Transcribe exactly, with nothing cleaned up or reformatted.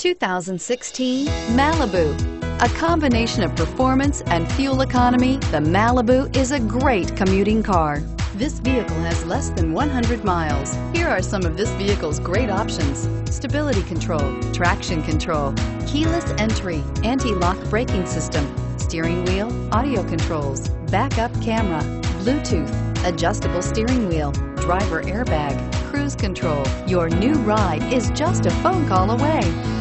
two thousand sixteen Malibu. A combination of performance and fuel economy, the Malibu is a great commuting car. This vehicle has less than one hundred miles. Here are some of this vehicle's great options: stability control, traction control, keyless entry, anti-lock braking system, steering wheel audio controls, backup camera, Bluetooth, adjustable steering wheel, driver airbag, cruise control. Your new ride is just a phone call away.